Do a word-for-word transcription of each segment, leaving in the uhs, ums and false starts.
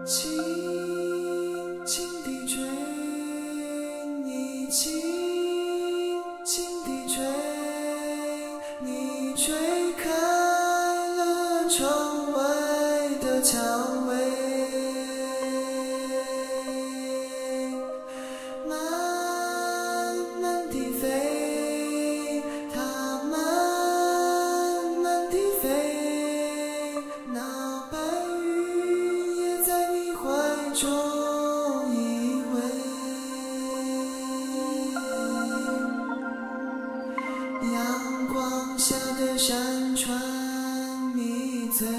轻轻地吹，你轻轻地吹，你吹开了窗外的蔷薇，慢慢地飞，它慢慢地飞，那白云也在你怀中依偎，阳光下的山川迷醉，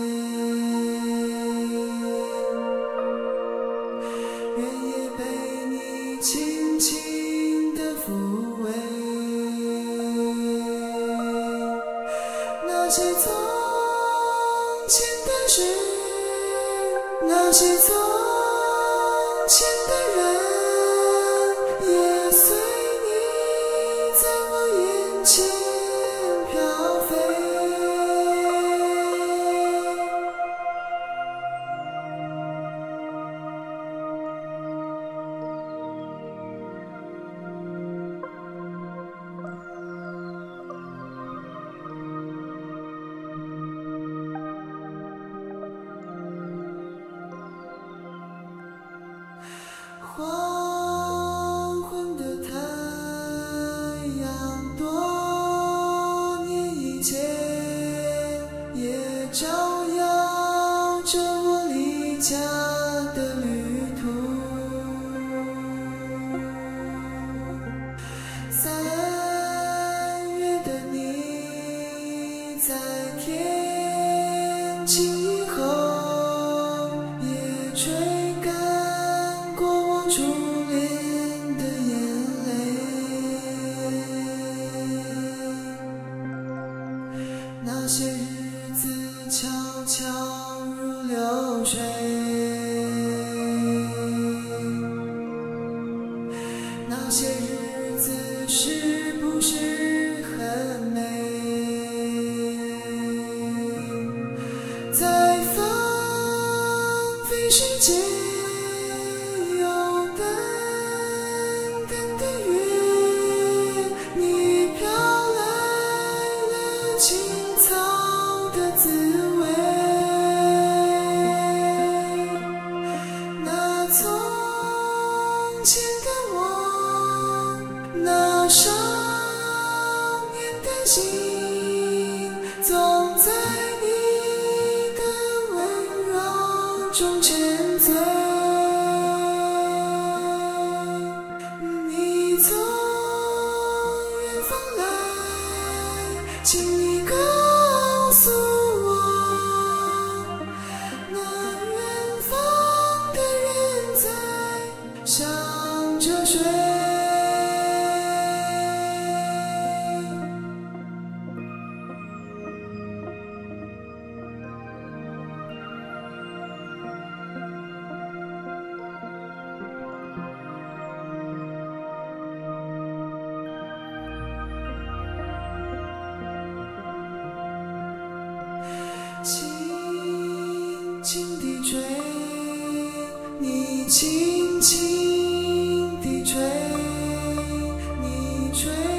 原野被你轻轻地抚慰，那些从前的事，那些从前的人，也随你在我眼前飘飞。黄昏的太阳，多年以前也照耀着我离家的旅途。三月的你，在天晴以后也吹干过我初恋的眼泪，那些日子悄悄如流水，那些日子是不是很美？在放飞世界，有淡淡的月，你飘来了青草的滋味，那从前的我，那少年的心，总在你的温柔中沉醉。你从远方来，请你告诉我，那远方的人在想着谁？轻轻地吹，你轻轻地吹，你吹